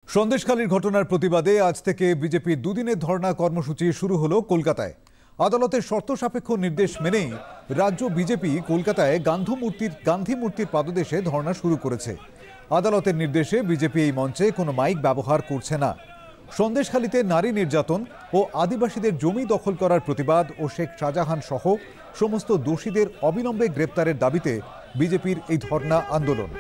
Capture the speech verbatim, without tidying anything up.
সন্দেশখালীর ঘটনার প্রতিবাদে আজ থেকে বিজেপির দুদিনের ধর্ণা কর্মসূচি শুরু হলো কলকাতায়। আদালতের শর্ত সাপেক্ষ নির্দেশ মেনেই রাজ্য বিজেপি কলকাতায় গান্ধী মূর্তির গান্ধী মূর্তির পাদদেশে ধর্ণা শুরু করেছে। আদালতের নির্দেশে বিজেপি এই মঞ্চে কোনো মাইক ব্যবহার করছে না। সন্দেশখালীতে নারী নির্যাতন ও আদিবাসীদের জমি দখল করার প্রতিবাদ ও শেখ শাহজাহান সহ সমস্ত দোষীদের অবিলম্বে গ্রেপ্তারের দাবিতে বিজেপির এই ধর্ণা আন্দোলন।